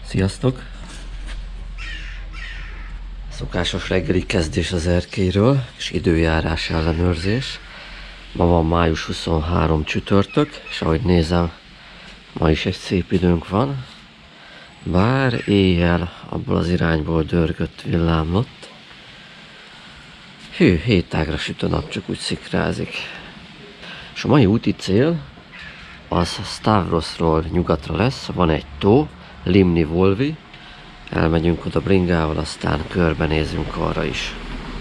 Sziasztok! Szokásos reggeli kezdés az erkélyről, és időjárás ellenőrzés. Ma van május 23 csütörtök, és ahogy nézem, ma is egy szép időnk van. Bár éjjel abból az irányból dörgött, villámlott. Hű, hétágra süt a nap, csak úgy szikrázik. És a mai úti cél az Stavrosról nyugatra lesz, van egy tó, Limni Volvi, elmegyünk oda bringával, aztán körbenézünk arra is.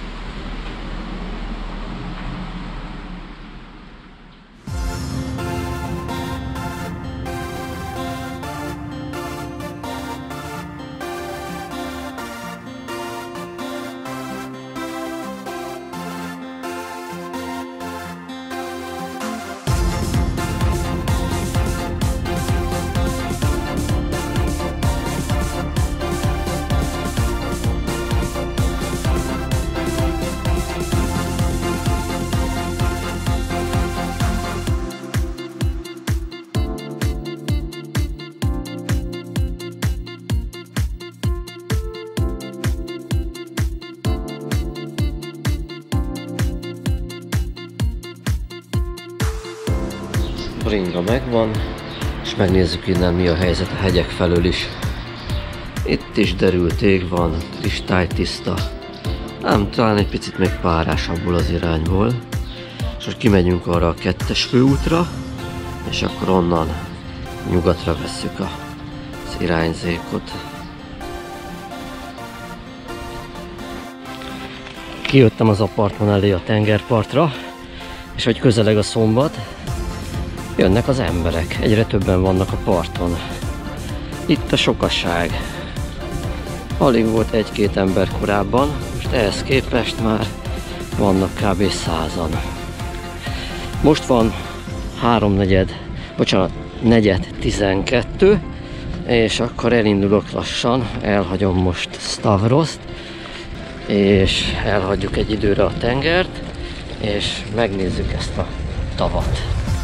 Bringa megvan, és megnézzük innen mi a helyzet a hegyek felől is. Itt is derült ég van, kristálytiszta. Ám talán egy picit még párás abból az irányból. És most kimegyünk arra a 2-es főútra, és akkor onnan nyugatra vesszük az irányzékot. Kijöttem az apartman elé a tengerpartra, és hogy közeleg a szombat, jönnek az emberek, egyre többen vannak a parton. Itt a sokaság. Alig volt egy-két ember korábban, most ehhez képest már vannak kb. 100-an. Most van 4:12, és akkor elindulok lassan, elhagyom most Stavroszt, és elhagyjuk egy időre a tengert, és megnézzük ezt a tavat.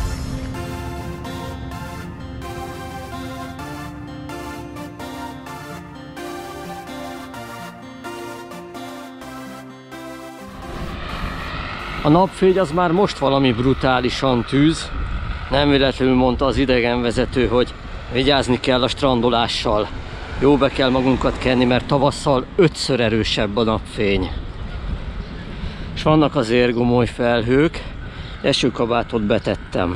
A napfény az már most valami brutálisan tűz. Nem véletlenül mondta az idegenvezető, hogy vigyázni kell a strandolással. Jó be kell magunkat kenni, mert tavasszal 5-ször erősebb a napfény. És vannak azért gomoly felhők, esőkabátot betettem.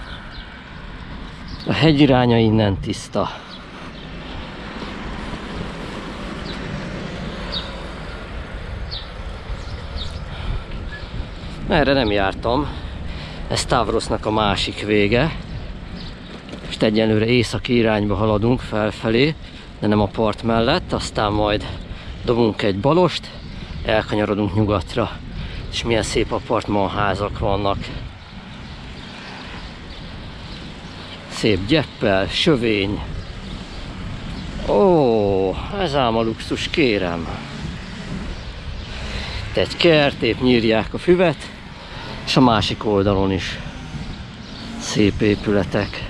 A hegy iránya innen tiszta. Erre nem jártam. Ez Stavrosnak a másik vége. És egyenlőre északi irányba haladunk felfelé, de nem a part mellett, aztán majd dobunk egy balost, elkanyarodunk nyugatra. És milyen szép apartmanházak vannak. Szép gyeppel, sövény. Ó, ez ám a luxus, kérem. Itt egy kert, épp nyírják a füvet, és a másik oldalon is szép épületek.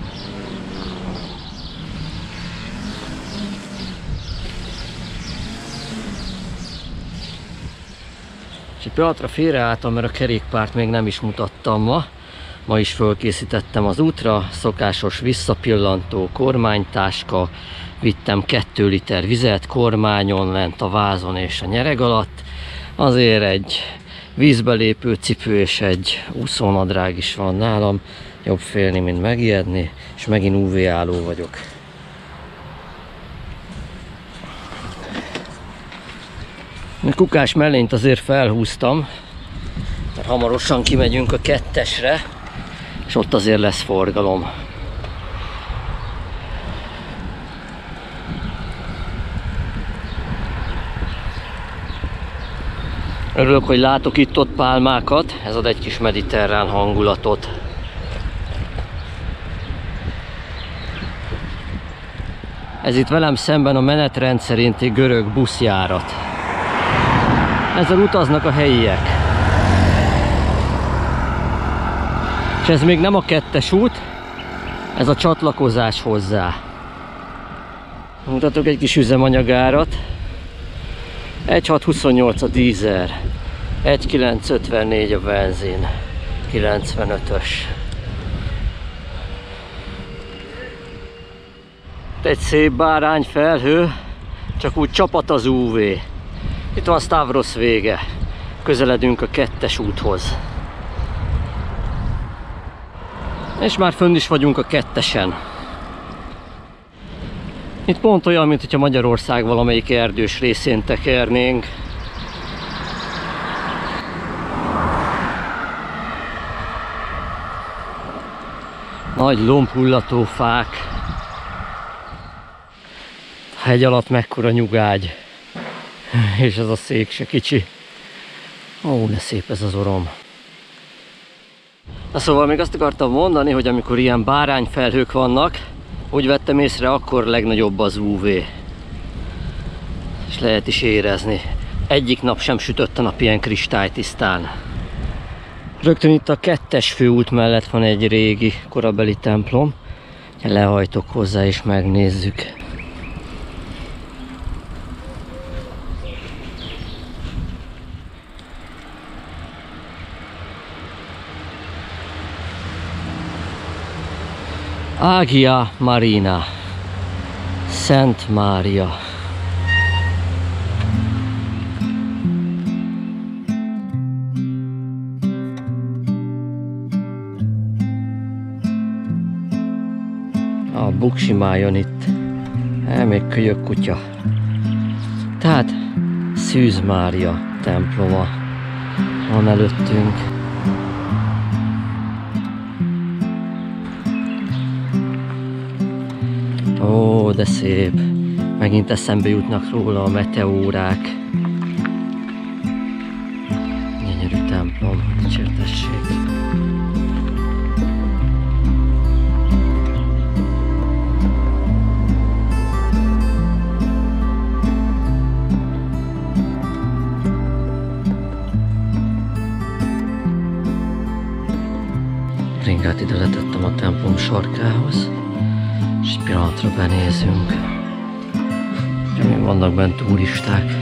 És egy pillanatra félreálltam, mert a kerékpárt még nem is mutattam ma. Ma is fölkészítettem az útra, szokásos visszapillantó, kormánytáska, vittem 2 liter vizet kormányon, lent a vázon és a nyereg alatt. Azért egy vízbelépő cipő és egy úszónadrág is van nálam. Jobb félni, mint megijedni, és megint UV-álló vagyok. A kukás mellényt azért felhúztam, mert hamarosan kimegyünk a 2-esre, és ott azért lesz forgalom. Örülök, hogy látok itt-ott pálmákat, ez ad egy kis mediterrán hangulatot. Ez itt velem szemben a menetrend szerinti görög buszjárat. Ezzel utaznak a helyiek. És ez még nem a 2-es út, ez a csatlakozás hozzá. Mutatok egy kis üzemanyagárat. 1,628 a dízel, 1,954 a benzin, 95-ös. Egy szép bárányfelhő, csak úgy csapat az UV. Itt van Stavros vége, közeledünk a 2-es úthoz. És már fönn is vagyunk a 2-esen. Itt pont olyan, mint hogyha Magyarország valamelyik erdős részén tekernénk. Nagy lombhullató fák. Hegy alatt mekkora nyugágy. És ez a szék se kicsi. Ó, de szép ez az orom. Na szóval még azt akartam mondani, hogy amikor ilyen bárányfelhők vannak, úgy vettem észre, akkor legnagyobb az UV. És lehet is érezni. Egyik nap sem sütött a nap ilyen kristálytisztán. Rögtön itt a 2-es főút mellett van egy régi, korabeli templom. Lehajtok hozzá és megnézzük. Ágia Marina, Szent Mária. A buksimája jön itt. Még kölyök kutya. Tehát Szűz Mária temploma van előttünk. Ó, de szép. Megint eszembe jutnak róla a meteórák. Gyönyörű templom, dicsértesség. Ringát ide letettem a templom sarkához. És egy pillanatra benézünk. Még vannak bent turisták.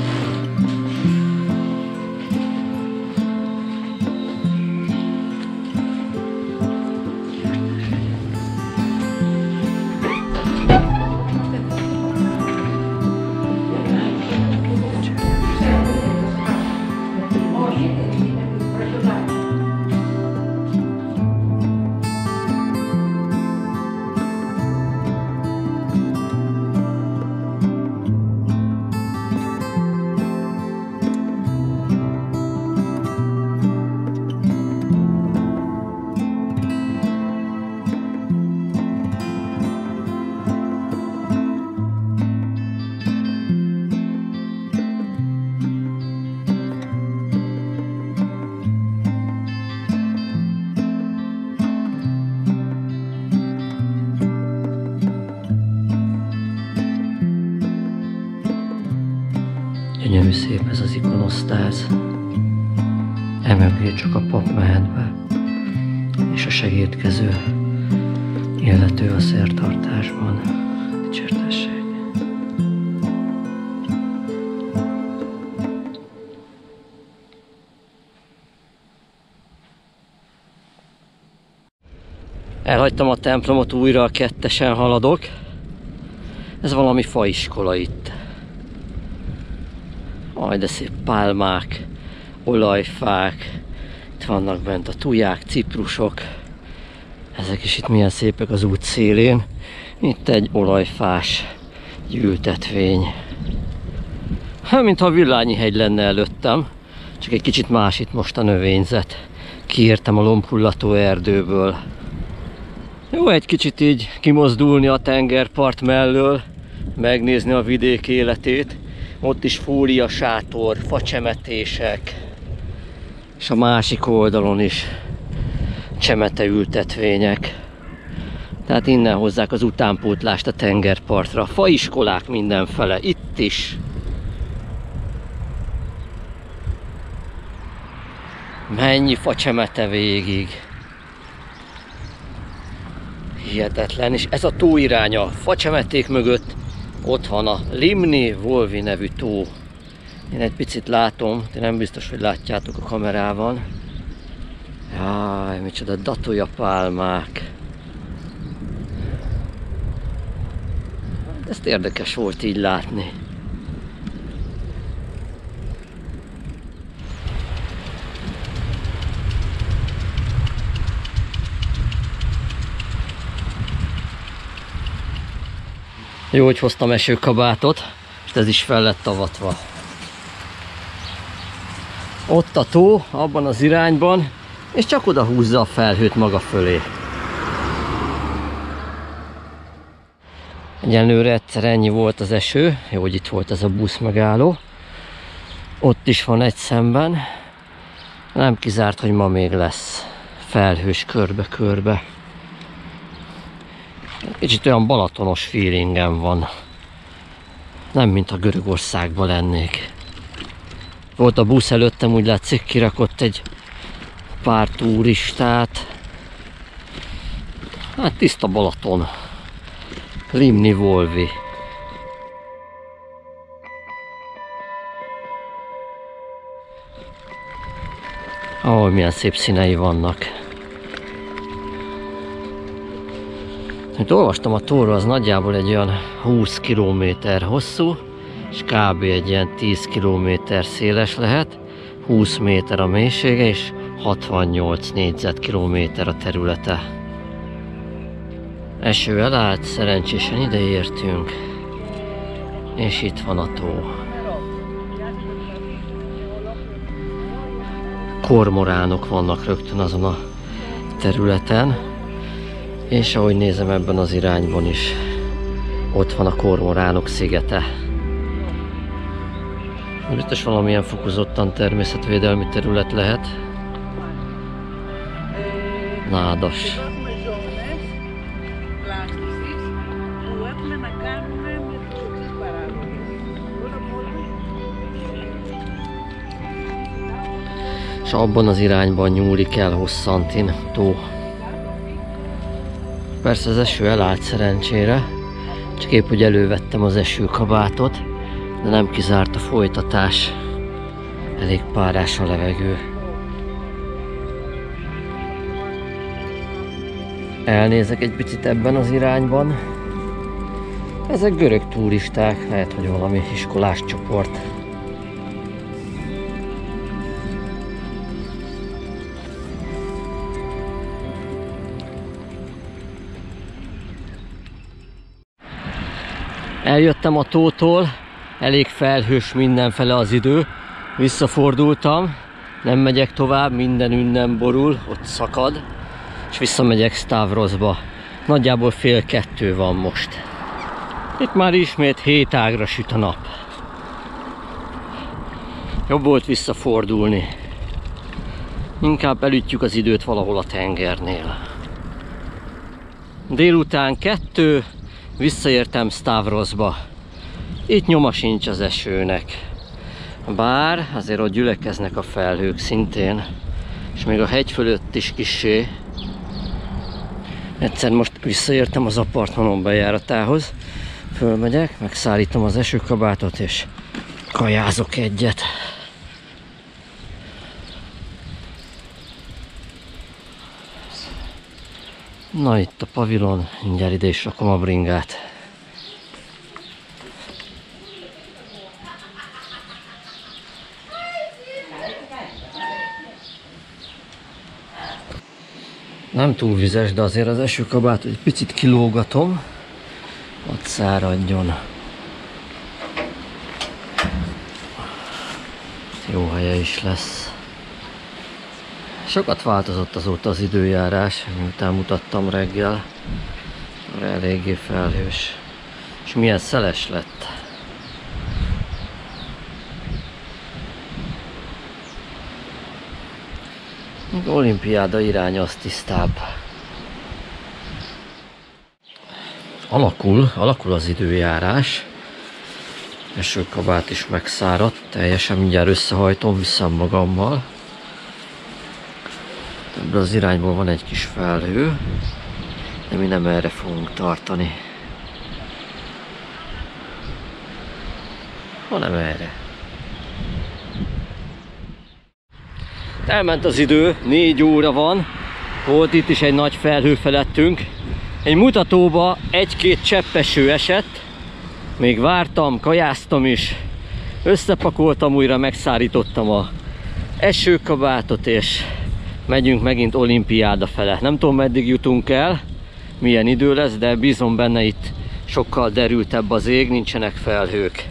Gyönyörű szép ez az ikonosztáz. Emögé csak a pap mehet be, és a segédkező illető a szertartásban. Dicsértesség. Elhagytam a templomot, újra a 2-esen haladok. Ez valami faiskola itt. Aj, de szép pálmák, olajfák. Itt vannak bent a tuják, ciprusok. Ezek is itt milyen szépek az út szélén. Itt egy olajfás ültetvény. Hát, mintha a Villányi hegy lenne előttem. Csak egy kicsit más itt most a növényzet. Kiértem a lombhullató erdőből. Jó egy kicsit így kimozdulni a tengerpart mellől, megnézni a vidék életét. Ott is fóliasátor, facsemetések, és a másik oldalon is csemeteültetvények. Tehát innen hozzák az utánpótlást a tengerpartra. Faiskolák mindenfele, itt is. Mennyi facsemete végig. Hihetetlen, és ez a tó iránya. Facsemeték mögött Ott van a Limni Volvi nevű tó. Én egy picit látom, de nem biztos, hogy látjátok a kamerában. Jaj, micsoda datúja pálmák. Ezt érdekes volt így látni. Jó, hogy hoztam esőkabátot, és ez is fel lett avatva. Ott a tó, abban az irányban, és csak oda húzza a felhőt maga fölé. Egyelőre egyszer ennyi volt az eső, jó, hogy itt volt ez a busz megálló. Ott is van egy szemben. Nem kizárt, hogy ma még lesz felhős körbe-körbe. Kicsit olyan balatonos feelingem van. Nem, mint a Görögországban lennék. Volt a busz előttem, úgy látszik, kirakott egy pár turistát. Hát tiszta Balaton. Limni Volvi. Ahogy milyen szép színei vannak. Mint olvastam, a tóról, az nagyjából egy olyan 20 km hosszú, és kb. Egy ilyen 10 km széles lehet, 20 méter a mélysége, és 68 négyzetkilométer a területe. Eső elállt, szerencsésen ide értünk, és itt van a tó. Kormoránok vannak rögtön azon a területen, és ahogy nézem, ebben az irányban is ott van a Kormoránok szigete. Biztos valamilyen fokozottan természetvédelmi terület lehet. Nádas. És abban az irányban nyúlik el hosszantin tó. Persze az eső elállt szerencsére, csak épp hogy elővettem az esőkabátot, de nem kizárt a folytatás. Elég párás a levegő. Elnézek egy picit ebben az irányban. Ezek görög turisták, lehet, hogy valami iskolás csoport. Eljöttem a tótól, elég felhős mindenfele az idő, visszafordultam, nem megyek tovább, minden ünnen borul, ott szakad, és visszamegyek Stavrosba. Nagyjából 1:30 van most. Itt már ismét 7 ágra süt a nap. Jobb volt visszafordulni. Inkább elütjük az időt valahol a tengernél. Délután 2, visszaértem Stavrosba. Itt nyoma sincs az esőnek. Bár azért ott gyülekeznek a felhők szintén, és még a hegy fölött is kissé. Egyszer most visszaértem az apartmanom bejáratához. Fölmegyek, megszállítom az esőkabátot, és kajázok egyet. Na, itt a pavilon, mindjárt ide is rakom a bringát. Nem túl vizes, de azért az esőkabátot egy picit kilógatom, ott száradjon. Jó helye is lesz. Sokat változott azóta az időjárás, miután mutattam reggel. Eléggé felhős. És milyen szeles lett. Még olimpiáda iránya az tisztább. Alakul az időjárás. Esőkabát is megszáradt, teljesen mindjárt összehajtom, viszem magammal. Ebből az irányból van egy kis felhő, de mi nem erre fogunk tartani. hanem erre. Elment az idő, 4 óra van, volt itt is egy nagy felhő felettünk. Egy mutatóba 1-2 cseppeső esett, még vártam, kajáztam is, összepakoltam újra, megszárítottam a esőkabátot, és megyünk megint olimpiáda fele. Nem tudom, meddig jutunk el, milyen idő lesz, de bízom benne, itt sokkal derültebb az ég, nincsenek felhők.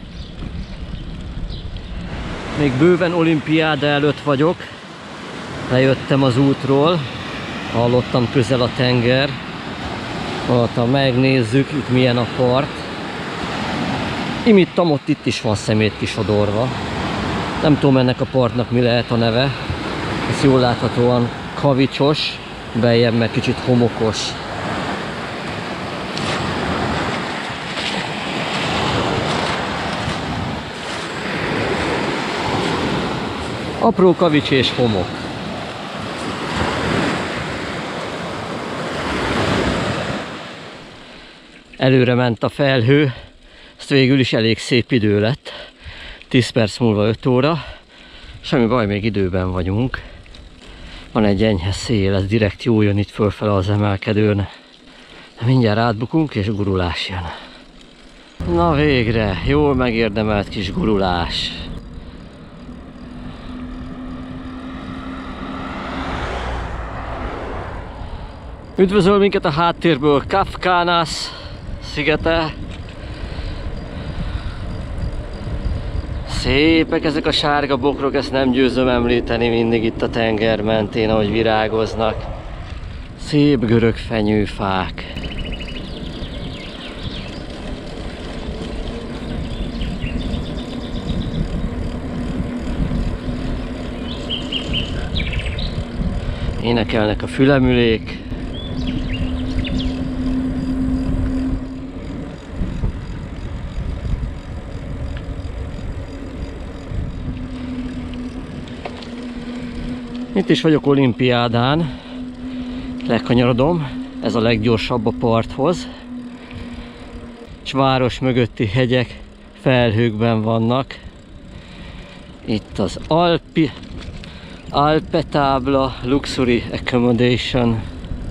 Még bőven olimpiáda előtt vagyok, lejöttem az útról, hallottam közel a tenger, ha megnézzük, itt milyen a part. Imittam, ott itt is van szemét kisodorva. Nem tudom ennek a partnak mi lehet a neve. Ez jól láthatóan kavicsos, beljebb meg kicsit homokos. Apró kavics és homok. Előre ment a felhő, ezt végül is elég szép idő lett. 10 perc múlva 5 óra. Semmi baj, még időben vagyunk. Van egy enyhe szél, ez direkt jó jön itt fölfele az emelkedőn. Mindjárt átbukunk és gurulás jön. Na végre, jól megérdemelt kis gurulás. Üdvözöl minket a háttérből Kafkanas szigete. Szépek ezek a sárga bokrok, ezt nem győzöm említeni mindig itt a tenger mentén, ahogy virágoznak. Szép görög fenyőfák. Énekelnek a fülemülék. Itt is vagyok olimpiádán, lekanyarodom, ez a leggyorsabb a parthoz, és város mögötti hegyek felhőkben vannak. Itt az Alpetábla Luxury Accommodation,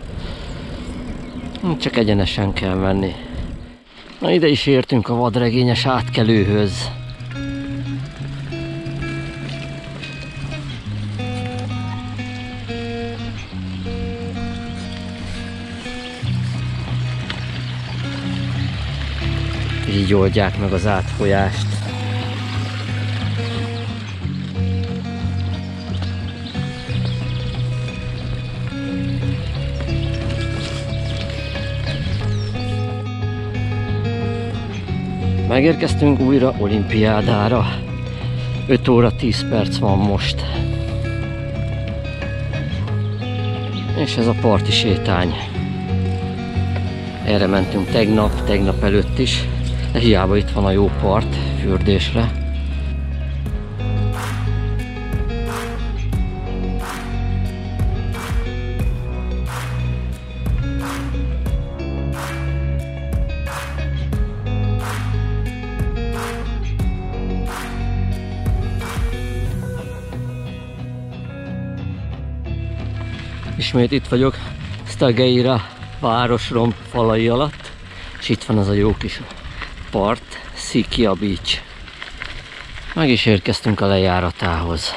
csak egyenesen kell menni. Na, ide is értünk a vadregényes átkelőhöz. Így oldják meg az átfolyást. Megérkeztünk újra olimpiádára. 5 óra 10 perc van most. És ez a parti sétány. Erre mentünk tegnap előtt is. De hiába itt van a jó part fürdésre. Ismét itt vagyok Stageira városromb falai alatt, és itt van az a jó kis part, Sikia Beach. Meg is érkeztünk a lejáratához.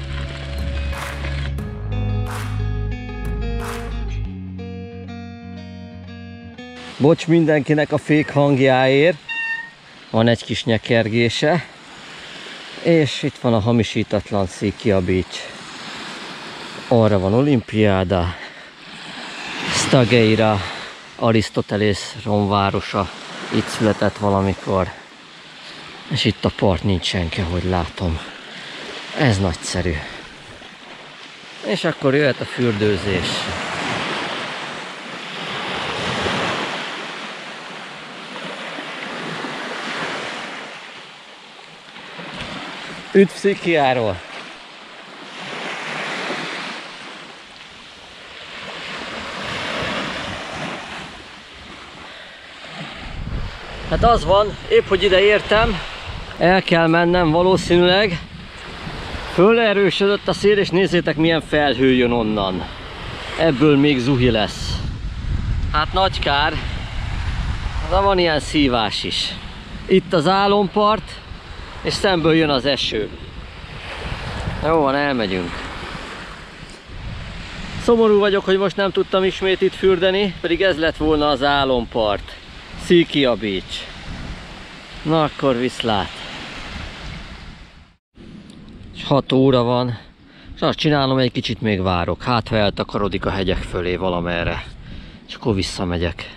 Bocs mindenkinek a fék hangjáért, van egy kis nyekergése, és itt van a hamisítatlan Sikia Beach. Arra van olimpiáda, Stageira, Arisztotelész romvárosa, itt született valamikor, és itt a part nincs senki, ahogy látom. Ez nagyszerű. És akkor jöhet a fürdőzés. Üdv Szikiáról! Hát az van, épp hogy ide értem, El kell mennem valószínűleg. Fölerősödött a szél, és nézzétek milyen felhő jön onnan. Ebből még zuhi lesz. Hát nagy kár, de van ilyen szívás is. Itt az álompart, és szemből jön az eső. Jó van, elmegyünk. Szomorú vagyok, hogy most nem tudtam ismét itt fürdeni, pedig ez lett volna az álompart. Szíkia Beach. Na akkor viszlát. 6 óra van, és azt csinálom, egy kicsit még várok. Hát ha eltakarodik a hegyek fölé valamerre, és akkor visszamegyek.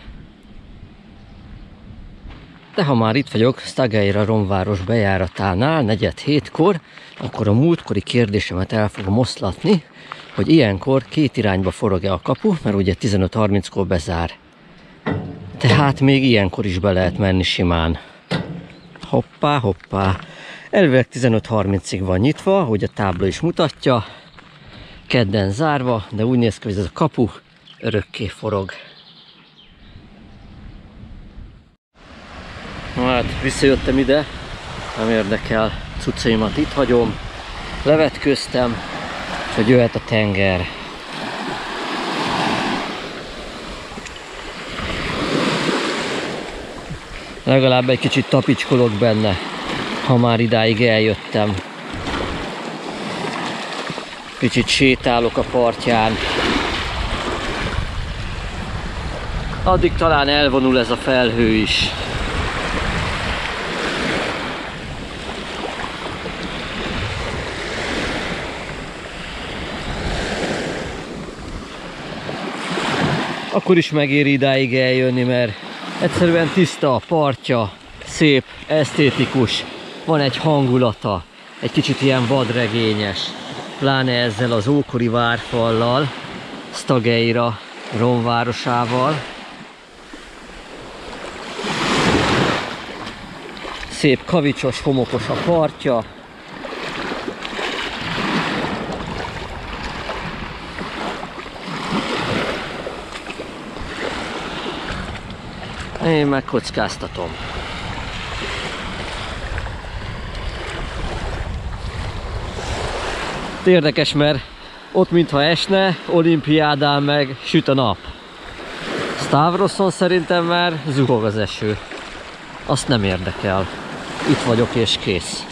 De ha már itt vagyok, Sztageira romváros bejáratánál, 6:45-kor, akkor a múltkori kérdésemet el fogom oszlatni, hogy ilyenkor két irányba forog-e a kapu, mert ugye 15:30-kor bezár. Tehát még ilyenkor is be lehet menni simán. Hoppá, hoppá. Elvileg 15:30-ig van nyitva, ahogy a tábla is mutatja. Kedden zárva, de úgy néz ki, hogy ez a kapu örökké forog. Na hát, visszajöttem ide, nem érdekel, cuccaimat itt hagyom. Levetköztem, és hogy jöhet a tenger. Legalább egy kicsit tapicskolok benne, ha már idáig eljöttem. Kicsit sétálok a partján. Addig talán elvonul ez a felhő is. Akkor is megéri idáig eljönni, mert egyszerűen tiszta a partja, szép, esztétikus, van egy hangulata, egy kicsit ilyen vadregényes, pláne ezzel az ókori várfallal, Sztageira romvárosával. Szép kavicsos, homokos a partja. Én megkockáztatom. Érdekes, mert ott mintha esne, olimpiádán meg süt a nap. Stavroson szerintem már zuhog az eső. Azt nem érdekel. Itt vagyok és kész.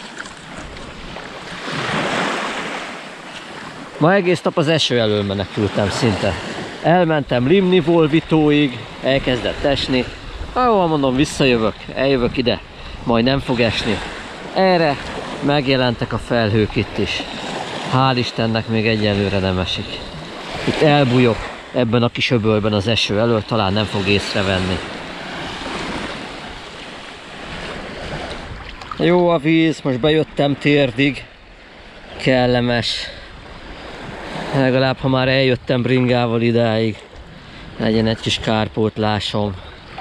Ma egész nap az eső elől menekültem szinte. Elmentem Limni Volvitóig, elkezdett esni. Ahol mondom, visszajövök, eljövök ide, majd nem fog esni. Erre megjelentek a felhők itt is. Hál' Istennek még egyelőre nem esik. Itt elbújok ebben a kis öbölben az eső elől, talán nem fog észrevenni. Jó a víz, most bejöttem térdig. Kellemes. Legalább ha már eljöttem bringával idáig, legyen egy kis kárpótlásom.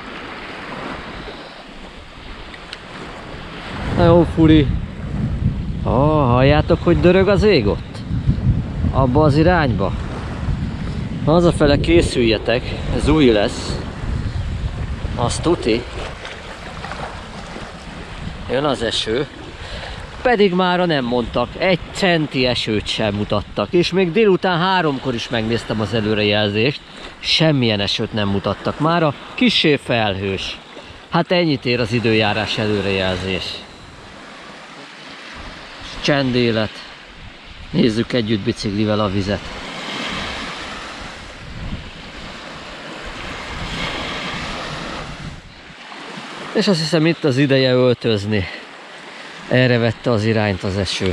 Na jó, furi. Halljátok, hogy dörög az ég ott? Abba az irányba. Hazafele készüljetek, ez új lesz. Azt tuti. Jön az eső. Pedig mára nem mondtak, 1 centi esőt sem mutattak. És még délután 3-kor is megnéztem az előrejelzést. Semmilyen esőt nem mutattak. Mára kissé felhős. Hát ennyit ér az időjárás előrejelzés. Csendélet. Nézzük együtt biciklivel a vizet. És azt hiszem itt az ideje öltözni. Erre vette az irányt az eső.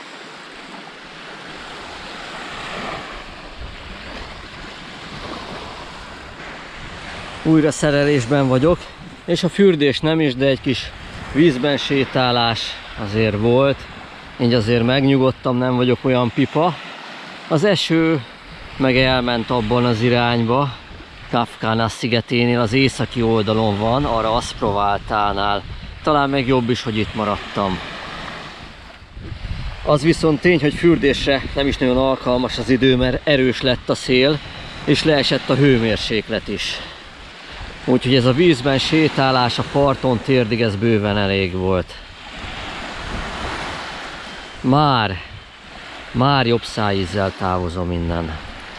Újra szerelésben vagyok, és a fürdés nem is, de egy kis vízben sétálás azért volt. Így azért megnyugodtam, nem vagyok olyan pipa. Az eső meg elment abban az irányba. Kafkanas szigeténél az északi oldalon van, arra Aszprováltánál. Talán még jobb is, hogy itt maradtam. Az viszont tény, hogy fürdésre nem is nagyon alkalmas az idő, mert erős lett a szél, és leesett a hőmérséklet is. Úgyhogy ez a vízben sétálás a parton térdig, ez bőven elég volt. Már jobb szájízzel távozom innen.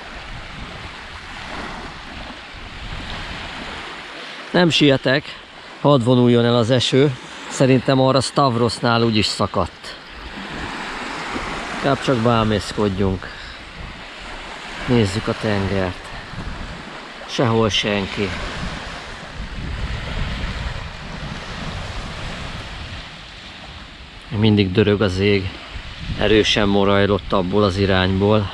Nem sietek, hadd vonuljon el az eső. Szerintem arra Stavrosnál úgyis szakadt. Inkább csak bámészkodjunk. Nézzük a tengert. Sehol senki. Mindig dörög az ég. Erősen morajlott abból az irányból.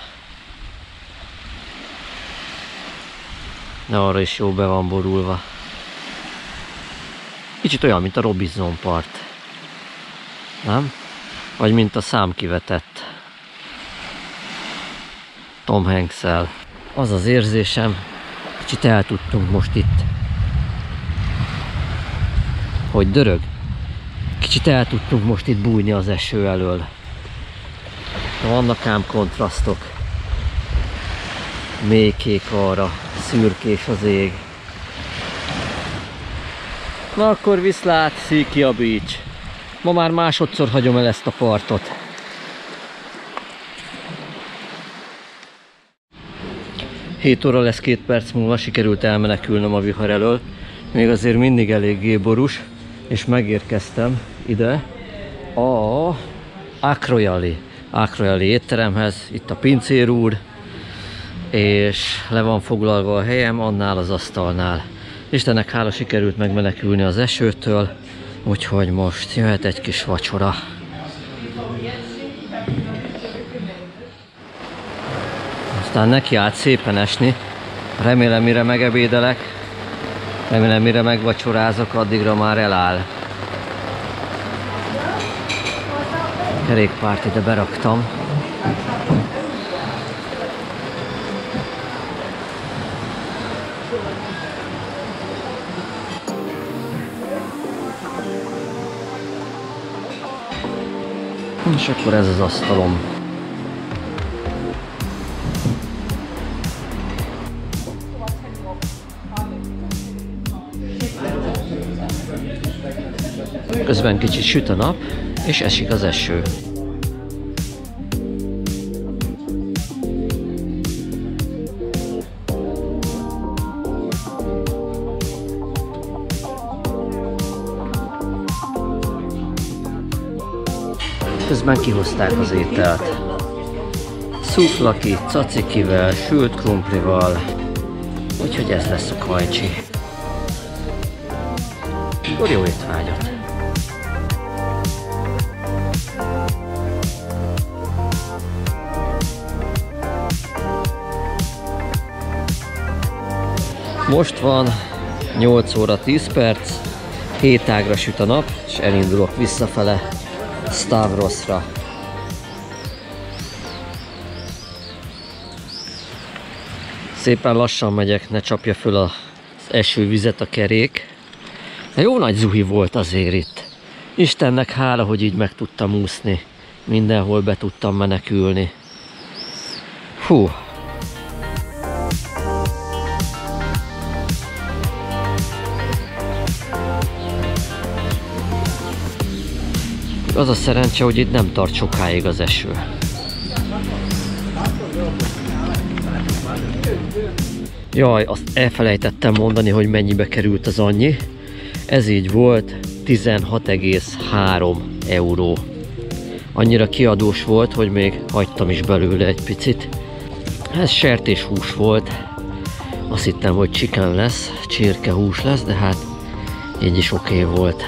De arra is jó be van borulva. Kicsit olyan, mint a Robinson part. Nem? Vagy mint a számkivetett Tom Hanks-el. Az az érzésem, kicsit eltudtunk most itt. Hogy dörög? Kicsit eltudtunk most itt bújni az eső elől. Vannak ám kontrasztok. Mélykék arra, szürkés az ég. Na akkor viszlát, Szikia Beach. Ma már másodszor hagyom el ezt a partot. Hét óra lesz 2 perc múlva, sikerült elmenekülnöm a vihar elől. Még azért mindig eléggé borús, és megérkeztem ide a Akrojali étteremhez, itt a pincér úr, és le van foglalva a helyem annál az asztalnál. Istennek hála, sikerült megmenekülni az esőtől, úgyhogy most jöhet egy kis vacsora. Aztán neki állt szépen esni. Remélem, mire megebédelek, remélem, mire megvacsorázok, addigra már eláll. Kerékpárt ide beraktam. És akkor ez az asztalom. Közben kicsit süt a nap, és esik az eső. Közben kihozták az ételt. Szuflaki, cacikivel, sült krumplival. Úgyhogy ez lesz a kajcsi. Akkor jó étvágyat! Most van 8 óra 10 perc, 7 ágra süt a nap, és elindulok visszafele Stavrosra. Szépen lassan megyek, ne csapja föl az esővizet a kerék. De jó nagy zuhi volt azért itt. Istennek hála, hogy így meg tudtam úszni. Mindenhol be tudtam menekülni. Hú! Az a szerencse, hogy itt nem tart sokáig az eső. Jaj, azt elfelejtettem mondani, hogy mennyibe került az annyi. Ez így volt 16,3 euró. Annyira kiadós volt, hogy még hagytam is belőle egy picit. Ez sertéshús volt. Azt hittem, hogy chicken lesz, csirkehús lesz, de hát így is oké volt.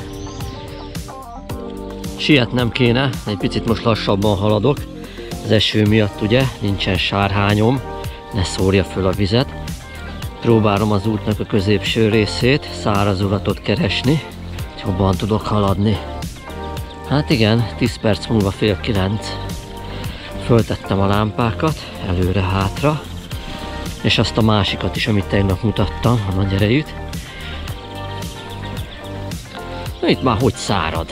Sietnem kéne, egy picit most lassabban haladok. Az eső miatt ugye, nincsen sárhányom, ne szórja föl a vizet. Próbálom az útnak a középső részét, száraz uratot keresni, hogy jobban tudok haladni. Hát igen, 10 perc múlva fél 9. Föltettem a lámpákat, előre-hátra, és azt a másikat is, amit tegnap mutattam, a nagy erejűt. Na, itt már hogy szárad.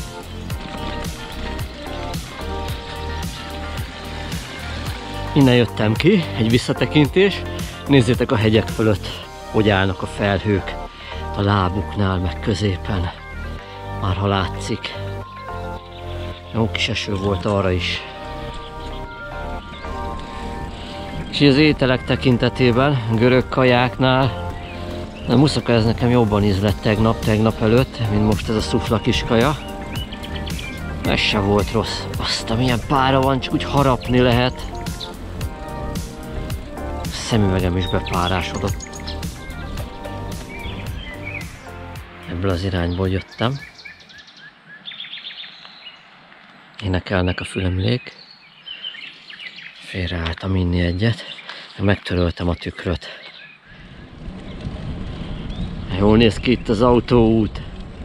Innen jöttem ki, egy visszatekintés. Nézzétek a hegyek fölött, hogy állnak a felhők. A lábuknál, meg középen. Már ha látszik. Jó kis eső volt arra is. És az ételek tekintetében, görög kajáknál, a muszaka ez nekem jobban ízlett tegnap előtt, mint most ez a szufla kis kaja. Ez se volt rossz. Azt, amilyen pára van, csak úgy harapni lehet. A szemüvegem is bepárásodott. Ebből az irányból jöttem. Énekelnek a fülemülék. Félreálltam inni egyet. Megtöröltem a tükröt. Jól néz ki itt az autóút.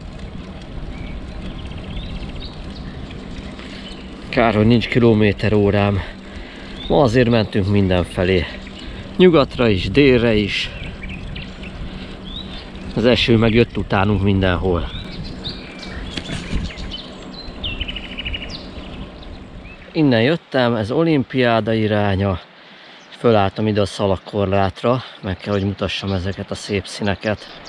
Kár, hogy nincs kilométerórám. Ma azért mentünk mindenfelé. Nyugatra is, délre is. Az eső meg jött utánunk mindenhol. Innen jöttem, ez olimpiáda iránya. Fölálltam ide a szalagkorlátra, meg kell, hogy mutassam ezeket a szép színeket.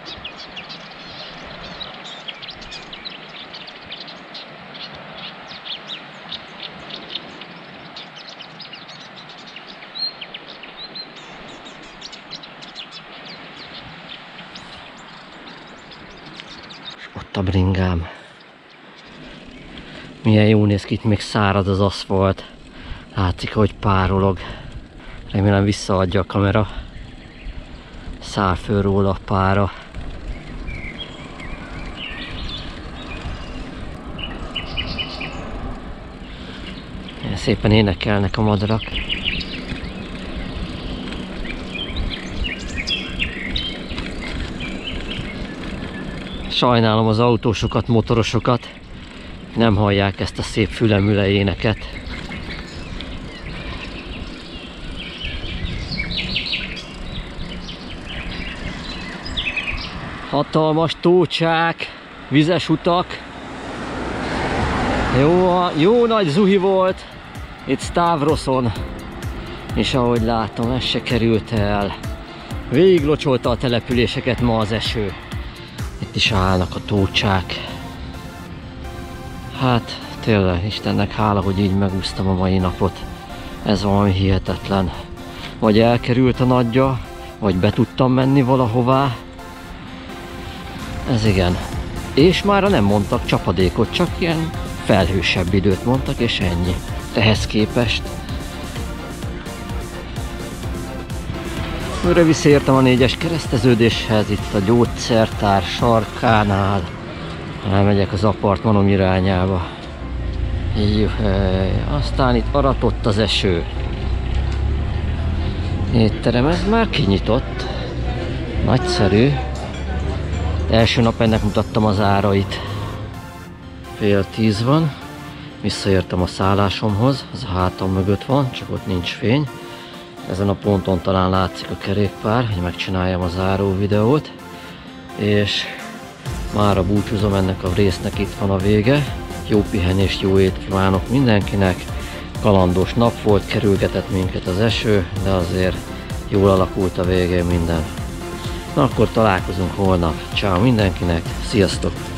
Ott a bringám. Milyen jó néz ki, itt még szárad az aszfalt. Látszik, hogy párolog. Remélem visszaadja a kamera. Száll föl róla a pára. Szépen énekelnek a madarak. Sajnálom az autósokat, motorosokat. Nem hallják ezt a szép fülemüle éneket. Hatalmas tócsák, vizes utak. Jó nagy zuhi volt itt Stavroson. És ahogy látom, ez se került el. Végiglocsolta a településeket ma az eső. Itt is állnak a tócsák. Hát tényleg Istennek hála, hogy így megúsztam a mai napot. Ez valami hihetetlen. Vagy elkerült a nagyja, vagy be tudtam menni valahová. Ez igen. És mára nem mondtak csapadékot, csak ilyen felhősebb időt mondtak, és ennyi. Ehhez képest. Őre visszaértem a 4-es kereszteződéshez, itt a gyógyszertár sarkánál. Elmegyek az apartmanom irányába. Aztán itt aratott az eső. Étterem, ez már kinyitott. Nagyszerű. Első nap ennek mutattam az árait. 9:30 van. Visszaértem a szállásomhoz. Az a hátam mögött van, csak ott nincs fény. Ezen a ponton talán látszik a kerékpár, hogy megcsináljam a záró videót. És mára búcsúzom, ennek a résznek itt van a vége. Jó pihenést, jó ét kívánok mindenkinek. Kalandos nap volt, kerülgetett minket az eső, de azért jól alakult a végén minden. Na akkor találkozunk holnap. Ciao mindenkinek, sziasztok!